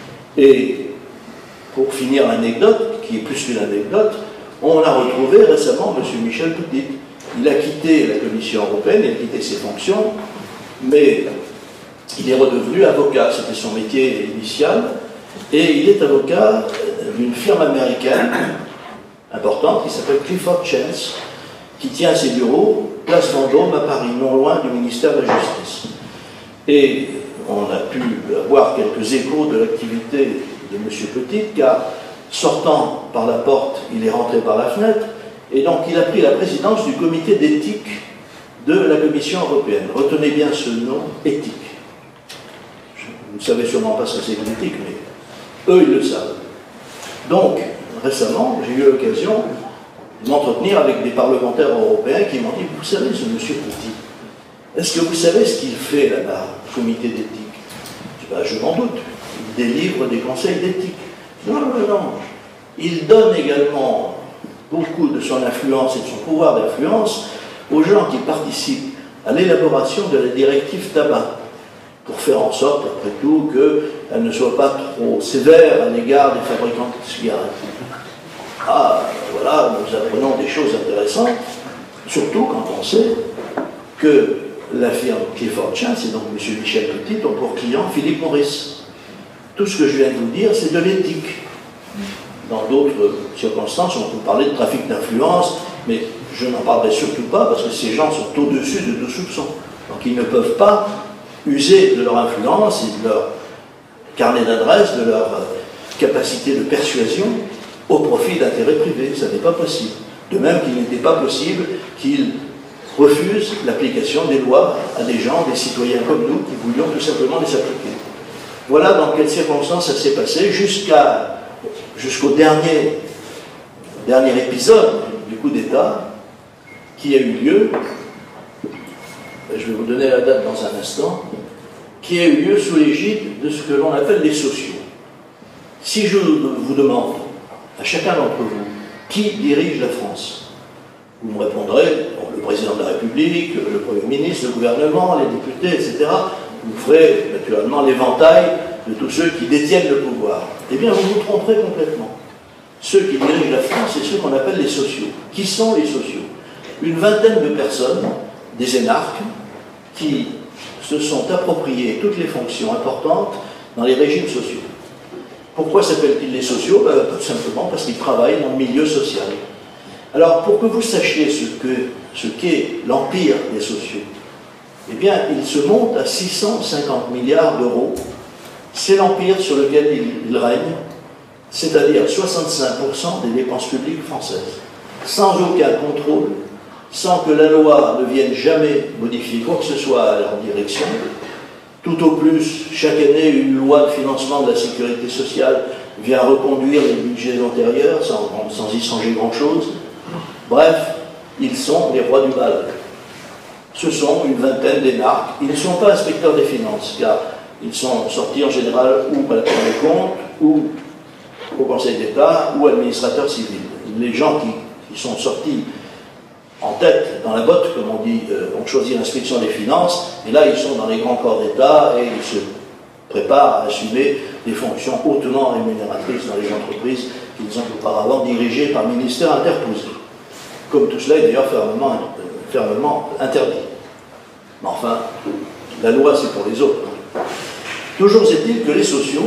Et pour finir l'anecdote, qui est plus qu'une anecdote, on a retrouvé récemment M. Michel Petit. Il a quitté la Commission européenne, il a quitté ses fonctions, mais il est redevenu avocat, c'était son métier initial, et il est avocat d'une firme américaine importante qui s'appelle Clifford Chance, qui tient ses bureaux, place Vendôme à Paris, non loin du ministère de la Justice. Et on a pu avoir quelques échos de l'activité de M. Petit, car sortant par la porte, il est rentré par la fenêtre, et donc il a pris la présidence du comité d'éthique de la Commission européenne. Retenez bien ce nom, éthique. Vous ne savez sûrement pas ce que c'est que l'éthique, mais eux, ils le savent. Donc, récemment, j'ai eu l'occasion de m'entretenir avec des parlementaires européens qui m'ont dit, vous savez, ce monsieur Petit, est-ce que vous savez ce qu'il fait là-bas, au comité d'éthique? Je dis, ben, je m'en doute, il délivre des conseils d'éthique. Non, non, non, il donne également beaucoup de son influence et de son pouvoir d'influence aux gens qui participent à l'élaboration de la directive tabac, pour faire en sorte, après tout, qu'elle ne soit pas trop sévère à l'égard des fabricants de cigarettes. Ah, voilà, nous apprenons des choses intéressantes, surtout quand on sait que la firme Clifford Chance, et donc M. Michel Petit, ont pour client Philippe Maurice. Tout ce que je viens de vous dire, c'est de l'éthique. Dans d'autres circonstances, on peut parler de trafic d'influence, mais je n'en parlerai surtout pas parce que ces gens sont au-dessus de tout soupçon. Donc ils ne peuvent pas user de leur influence et de leur carnet d'adresse, de leur capacité de persuasion au profit d'intérêts privés. Ça n'est pas possible. De même qu'il n'était pas possible qu'ils refusent l'application des lois à des gens, des citoyens comme nous, qui voulions tout simplement les appliquer. Voilà dans quelles circonstances ça s'est passé jusqu'à jusqu'au dernier, dernier épisode du coup d'État qui a eu lieu, je vais vous donner la date dans un instant, qui a eu lieu sous l'égide de ce que l'on appelle les sociaux. Si je vous demande à chacun d'entre vous qui dirige la France, vous me répondrez, bon, le président de la République, le Premier ministre, le gouvernement, les députés, et cetera. Vous ferez naturellement l'éventail de tous ceux qui détiennent le pouvoir. Eh bien, vous vous tromperez complètement. Ceux qui dirigent la France, c'est ceux qu'on appelle les sociaux. Qui sont les sociaux? Une vingtaine de personnes, des énarques, qui se sont appropriés toutes les fonctions importantes dans les régimes sociaux. Pourquoi s'appellent-ils les sociaux? Ben, tout simplement parce qu'ils travaillent dans le milieu social. Alors, pour que vous sachiez ce qu'est ce qu'est l'empire des sociaux, eh bien, il se monte à six cent cinquante milliards d'euros. C'est l'empire sur lequel il, il règne, c'est-à-dire soixante-cinq pour cent des dépenses publiques françaises, sans aucun contrôle, sans que la loi ne vienne jamais modifier quoi que ce soit à leur direction. Tout au plus, chaque année, une loi de financement de la sécurité sociale vient reconduire les budgets antérieurs, sans, sans y changer grand-chose. Bref, ils sont les rois du bal. ce sont une vingtaine d'énarques. Ils ne sont pas inspecteurs des finances, car ils sont sortis en général ou à la Cour des comptes, ou au Conseil d'État, ou administrateurs civils. Les gens qui, qui sont sortis en tête, dans la botte, comme on dit, euh, ont choisi l'inspection des finances, et là ils sont dans les grands corps d'État et ils se préparent à assumer des fonctions hautement rémunératrices dans les entreprises qu'ils ont auparavant dirigées par ministère interposé. Comme tout cela est d'ailleurs fermement, euh, fermement interdit. Mais enfin, la loi c'est pour les autres. Toujours est-il que les sociaux,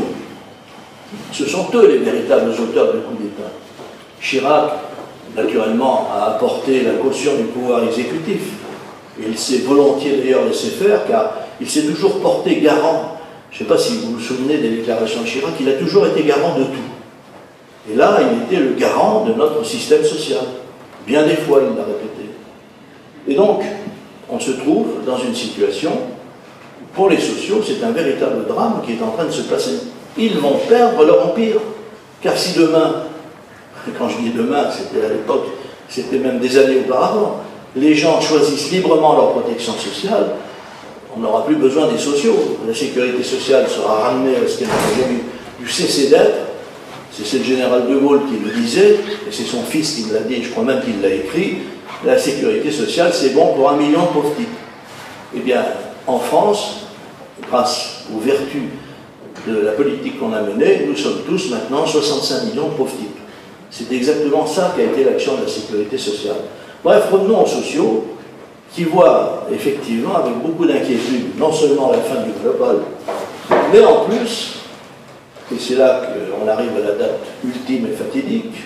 ce sont eux les véritables auteurs du coup d'État. Chirac, naturellement, a apporté la caution du pouvoir exécutif. Il s'est volontiers d'ailleurs laissé faire, car il s'est toujours porté garant. Je ne sais pas si vous vous souvenez des déclarations de Chirac, il a toujours été garant de tout. Et là, il était le garant de notre système social. Bien des fois, il l'a répété. Et donc, on se trouve dans une situation où, pour les sociaux, c'est un véritable drame qui est en train de se passer. Ils vont perdre leur empire. Car si demain, quand je dis demain, c'était à l'époque, c'était même des années auparavant, les gens choisissent librement leur protection sociale, on n'aura plus besoin des sociaux. La sécurité sociale sera ramenée à ce qu'elle n'a jamais dû cesser d'être. C'est le général de Gaulle qui le disait, et c'est son fils qui me l'a dit, je crois même qu'il l'a écrit, la sécurité sociale, c'est bon pour un million de pauvres types. Eh bien, en France, grâce aux vertus de la politique qu'on a menée, nous sommes tous maintenant soixante-cinq millions de pauvres types. C'est exactement ça qu'a été l'action de la sécurité sociale. Bref, revenons aux sociaux, qui voient effectivement avec beaucoup d'inquiétude, non seulement la fin du global, mais en plus, et c'est là qu'on arrive à la date ultime et fatidique,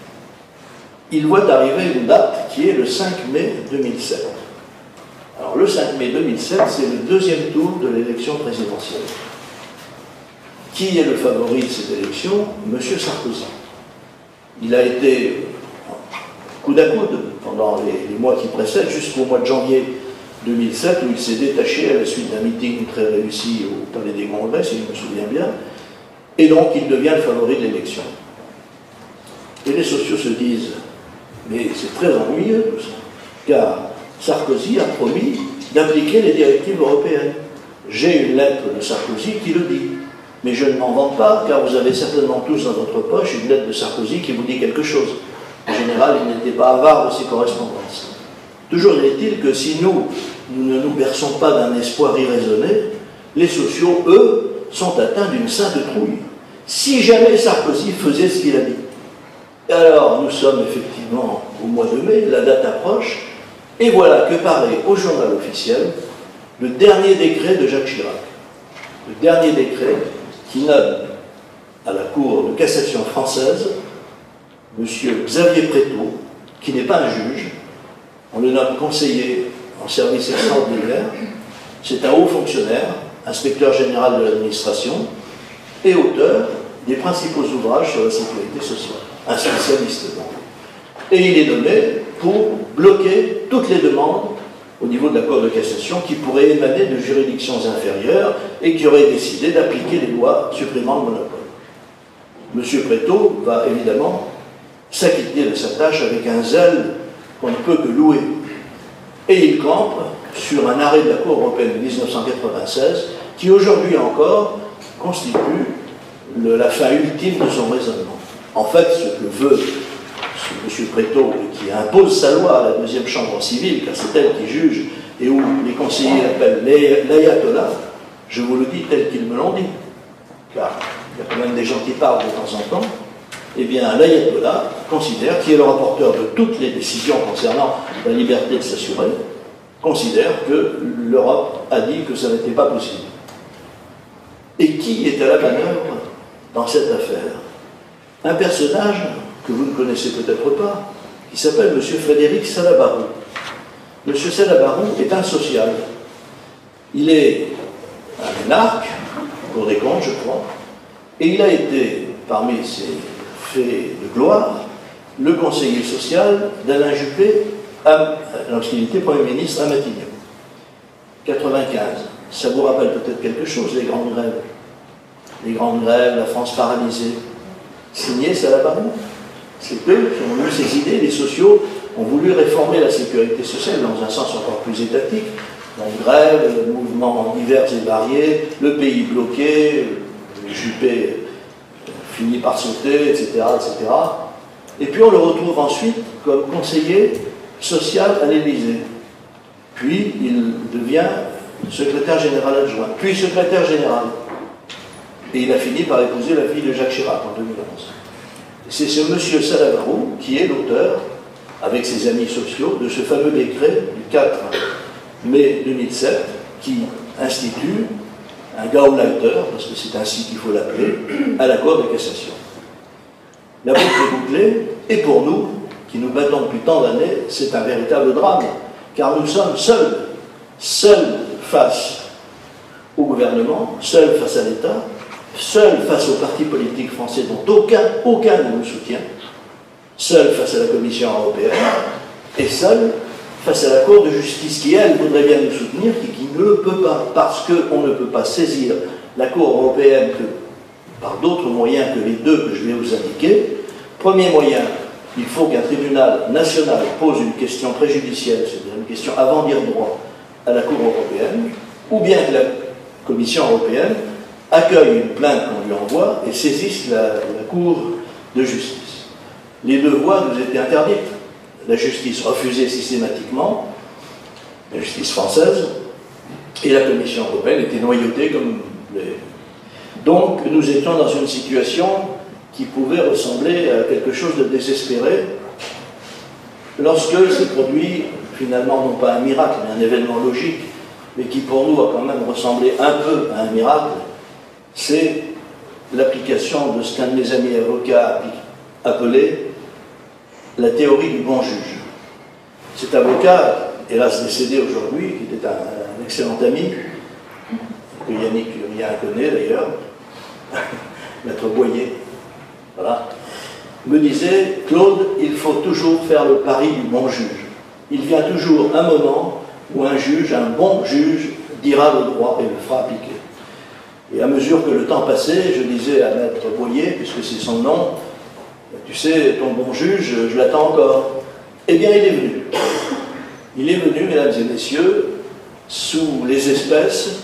ils voient arriver une date qui est le cinq mai deux mille sept. Alors le cinq mai deux mille sept, c'est le deuxième tour de l'élection présidentielle. Qui est le favori de cette élection? Monsieur Sarkozy. Il a été coude à coude pendant les, les mois qui précèdent, jusqu'au mois de janvier deux mille sept, où il s'est détaché à la suite d'un meeting très réussi au Palais des Congrès, si je me souviens bien, et donc il devient le favori de l'élection. Et les sociaux se disent, mais c'est très ennuyeux tout ça, car Sarkozy a promis d'appliquer les directives européennes. J'ai une lettre de Sarkozy qui le dit. Mais je ne m'en vante pas, car vous avez certainement tous dans votre poche une lettre de Sarkozy qui vous dit quelque chose. En général, il n'était pas avare de ses correspondances. Toujours est-il que si nous, nous ne nous berçons pas d'un espoir irraisonné, les sociaux, eux, sont atteints d'une sainte trouille. Si jamais Sarkozy faisait ce qu'il a dit. Alors, nous sommes effectivement au mois de mai, la date approche, et voilà que paraît au journal officiel le dernier décret de Jacques Chirac. Le dernier décret qui nomme à la Cour de cassation française M. Xavier Prétot, qui n'est pas un juge, on le nomme conseiller en service extraordinaire, c'est un haut fonctionnaire, inspecteur général de l'administration, et auteur des principaux ouvrages sur la sécurité sociale, un spécialiste donc. Et il est nommé pour bloquer toutes les demandes au niveau de la Cour de cassation qui pourraient émaner de juridictions inférieures et qui auraient décidé d'appliquer les lois supprimant le monopole. M. Prétot va évidemment s'acquitter de sa tâche avec un zèle qu'on ne peut que louer. Et il campe sur un arrêt de la Cour européenne de mille neuf cent quatre-vingt-seize qui aujourd'hui encore constitue le, la fin ultime de son raisonnement. En fait, ce que veut M. Prétot, qui impose sa loi à la deuxième chambre civile, car c'est elle qui juge, et où les conseillers l'appellent l'ayatollah, je vous le dis tel qu'ils me l'ont dit, car il y a quand même des gens qui parlent de temps en temps, eh bien l'ayatollah considère, qui est le rapporteur de toutes les décisions concernant la liberté de s'assurer, considère que l'Europe a dit que ça n'était pas possible. Et qui est à la manœuvre dans cette affaire? Un personnage que vous ne connaissez peut-être pas, qui s'appelle M. Frédéric Salabarou. M. Salabarou est un social. Il est un énarque, Cour des comptes, je crois, et il a été, parmi ses faits de gloire, le conseiller social d'Alain Juppé lorsqu'il était Premier ministre à Matignon. quatre-vingt-quinze. Ça vous rappelle peut-être quelque chose, les grandes grèves. Les grandes grèves, la France paralysée. Signé Salabarou. C'est eux qui ont eu ces idées, les sociaux ont voulu réformer la sécurité sociale dans un sens encore plus étatique. Donc grève, mouvements divers et variés, le pays bloqué, Juppé finit par sauter, et cetera, et cetera. Et puis on le retrouve ensuite comme conseiller social à l'Élysée. Puis il devient secrétaire général adjoint, puis secrétaire général. Et il a fini par épouser la fille de Jacques Chirac en deux mille onze. C'est ce monsieur Salavarou qui est l'auteur, avec ses amis sociaux, de ce fameux décret du quatre mai deux mille sept qui institue un Gauleiter, parce que c'est ainsi qu'il faut l'appeler, à la Cour de cassation. La boucle est bouclée, et pour nous, qui nous battons depuis tant d'années, c'est un véritable drame, car nous sommes seuls, seuls face au gouvernement, seuls face à l'État, seuls face aux partis politiques français dont aucun, aucun ne nous soutient, seuls face à la Commission européenne, et seuls face à la Cour de justice qui, elle, voudrait bien nous soutenir, et qui ne le peut pas, parce qu'on ne peut pas saisir la Cour européenne que par d'autres moyens que les deux que je vais vous indiquer. Premier moyen, il faut qu'un tribunal national pose une question préjudicielle, c'est-à-dire une question avant dire droit, à la Cour européenne, ou bien que la Commission européenne accueille une plainte qu'on lui envoie et saisisse la, la Cour de justice. Les deux voies nous étaient interdites. La justice refusait systématiquement, la justice française, et la Commission européenne était noyautée comme les... Donc nous étions dans une situation qui pouvait ressembler à quelque chose de désespéré lorsque s'est produit finalement non pas un miracle mais un événement logique, mais qui pour nous a quand même ressemblé un peu à un miracle, c'est l'application de ce qu'un de mes amis avocats a appelé la théorie du bon juge. Cet avocat, hélas décédé aujourd'hui, qui était un, un excellent ami, que Yannick Rien connaît d'ailleurs, Maître Boyer, voilà, me disait, Claude, il faut toujours faire le pari du bon juge. Il vient toujours un moment où un juge, un bon juge, dira le droit et le fera appliquer. Et à mesure que le temps passait, je disais à Maître Boyer, puisque c'est son nom, tu sais, ton bon juge, je l'attends encore. Eh bien, il est venu. Il est venu, mesdames et messieurs, sous les espèces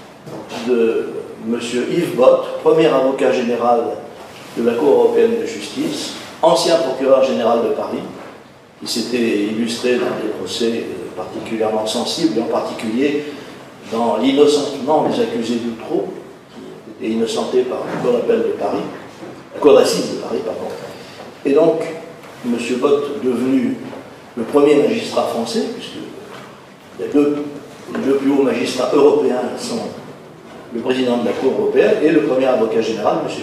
de M. Yves Bott, premier avocat général de la Cour européenne de justice, ancien procureur général de Paris, qui s'était illustré dans des procès particulièrement sensibles, et en particulier dans l'innocentement des accusés d'Outreau, qui étaient innocentés par la Cour d'appel de Paris, la Cour d'assises de Paris, pardon. Et donc, M. Bott, devenu le premier magistrat français, puisque les deux, les deux plus hauts magistrats européens sont le président de la Cour européenne et le premier avocat général, M.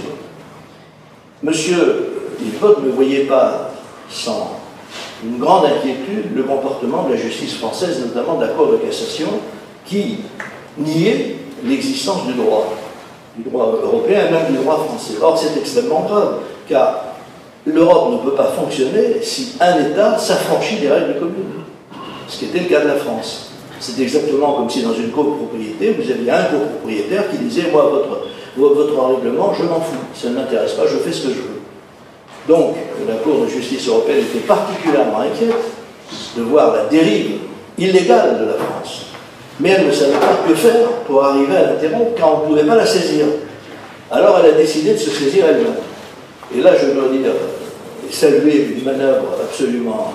Bott. M. Yves Bott ne voyait pas sans une grande inquiétude le comportement de la justice française, notamment de la Cour de cassation, qui niait l'existence du droit, du droit européen et même du droit français. Or, c'est extrêmement grave, car l'Europe ne peut pas fonctionner si un État s'affranchit des règles communes, ce qui était le cas de la France. C'est exactement comme si dans une copropriété, vous aviez un copropriétaire qui disait « Moi, votre, votre règlement, je m'en fous, ça ne m'intéresse pas, je fais ce que je veux ». Donc, la Cour de justice européenne était particulièrement inquiète de voir la dérive illégale de la France. Mais elle ne savait pas que faire pour arriver à l'interrompre, car on ne pouvait pas la saisir. Alors elle a décidé de se saisir elle-même. Et là, je dois dire, saluer une manœuvre absolument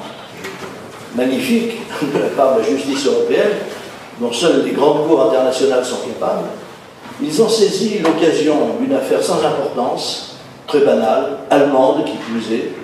magnifique de la part de la justice européenne, dont seules les grandes cours internationales sont capables. Ils ont saisi l'occasion d'une affaire sans importance, très banale, allemande qui plus est,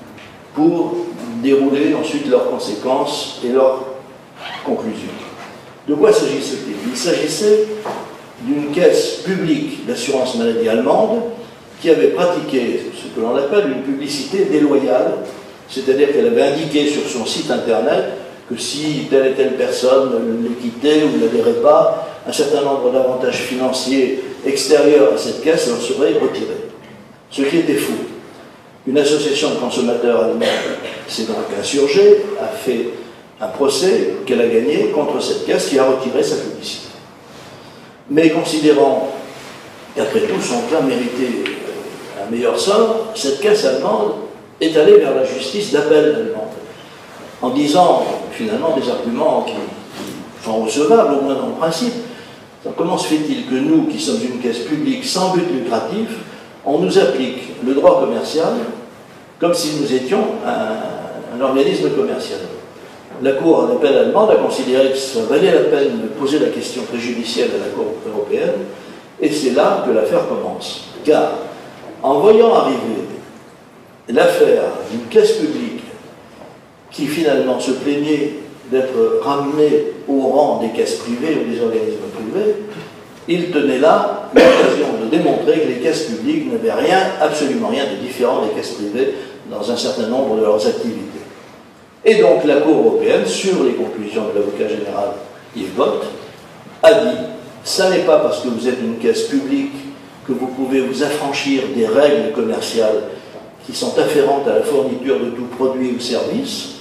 pour dérouler ensuite leurs conséquences et leurs conclusions. De quoi s'agissait-il? Il s'agissait d'une caisse publique d'assurance maladie allemande qui avait pratiqué ce que l'on appelle une publicité déloyale, c'est-à-dire qu'elle avait indiqué sur son site internet que si telle et telle personne les quittait ou n'adhérait pas, un certain nombre d'avantages financiers extérieurs à cette caisse leur seraient retirés. Ce qui était faux. Une association de consommateurs allemande s'est donc insurgée, a fait un procès qu'elle a gagné contre cette caisse qui a retiré sa publicité. Mais considérant qu'après tout son cas méritait un meilleur sort, cette caisse allemande est allée vers la justice d'appel allemande. en disant finalement des arguments qui sont recevables, au moins dans le principe. Comment se fait-il que nous, qui sommes une caisse publique sans but lucratif, on nous applique le droit commercial comme si nous étions un, un organisme commercial? La Cour d'appel allemande a considéré que ça valait la peine de poser la question préjudicielle à la Cour européenne, et c'est là que l'affaire commence. Car, en voyant arriver l'affaire d'une caisse publique qui finalement se plaignait d'être ramenée au rang des caisses privées ou des organismes privés, il tenait là l'occasion de démontrer que les caisses publiques n'avaient rien, absolument rien de différent des caisses privées dans un certain nombre de leurs activités. Et donc la Cour européenne, sur les conclusions de l'avocat général Yves Bott, a dit « ça n'est pas parce que vous êtes une caisse publique que vous pouvez vous affranchir des règles commerciales qui sont afférentes à la fourniture de tout produit ou service,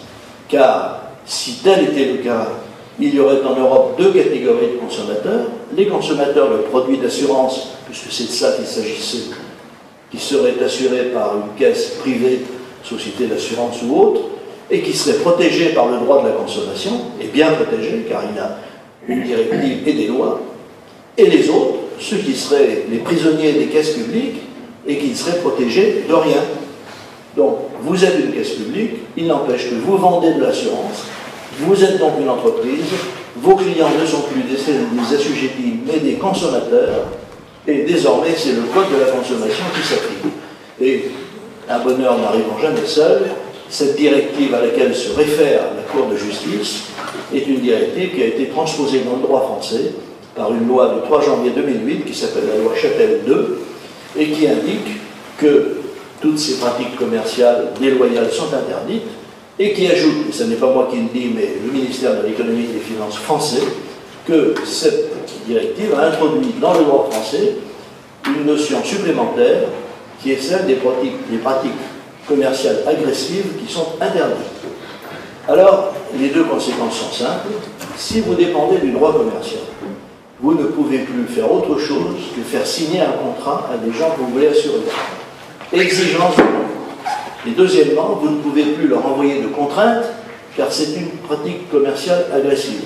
car si tel était le cas, il y aurait en Europe deux catégories de consommateurs, les consommateurs de produits d'assurance, puisque c'est de ça qu'il s'agissait, qui seraient assurés par une caisse privée, société d'assurance ou autre, et qui seraient protégés par le droit de la consommation, et bien protégés, car il y a une directive et des lois, et les autres, ceux qui seraient les prisonniers des caisses publiques, et qui ne seraient protégés de rien. Donc, vous êtes une caisse publique, il n'empêche que vous vendez de l'assurance, vous êtes donc une entreprise, vos clients ne sont plus des, des assujettis, mais des consommateurs, et désormais, c'est le code de la consommation qui s'applique. Et un bonheur n'arrivant jamais seul, cette directive à laquelle se réfère la Cour de justice est une directive qui a été transposée dans le droit français par une loi du trois janvier deux mille huit qui s'appelle la loi Châtel deux et qui indique que toutes ces pratiques commerciales déloyales sont interdites et qui ajoute, et ce n'est pas moi qui le dis, mais le ministère de l'économie et des finances français, que cette directive a introduit dans le droit français une notion supplémentaire qui est celle des pratiques, des pratiques commerciales agressives qui sont interdites. Alors, les deux conséquences sont simples. Si vous dépendez du droit commercial, vous ne pouvez plus faire autre chose que faire signer un contrat à des gens que vous voulez assurer. Exigence de contrat. Et deuxièmement, vous ne pouvez plus leur envoyer de contraintes, car c'est une pratique commerciale agressive.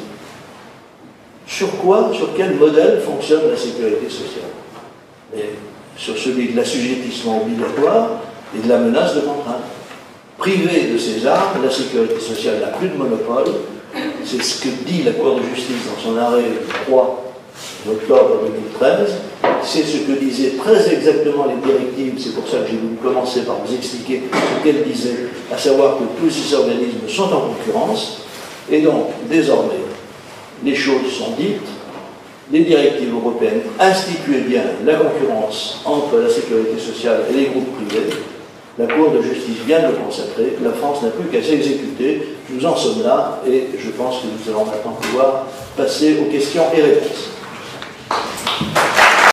Sur quoi, sur quel modèle fonctionne la sécurité sociale? Et sur celui de l'assujettissement obligatoire et de la menace de contrainte. Privée de ses armes, la sécurité sociale n'a plus de monopole. C'est ce que dit la Cour de justice dans son arrêt du trois octobre deux mille treize. C'est ce que disaient très exactement les directives. C'est pour ça que j'ai voulu commencer par vous expliquer ce qu'elles disaient, à savoir que tous ces organismes sont en concurrence. Et donc, désormais, les choses sont dites. Les directives européennes instituaient bien la concurrence entre la sécurité sociale et les groupes privés. La Cour de justice vient de le consacrer. La France n'a plus qu'à s'exécuter. Nous en sommes là et je pense que nous allons maintenant pouvoir passer aux questions et réponses.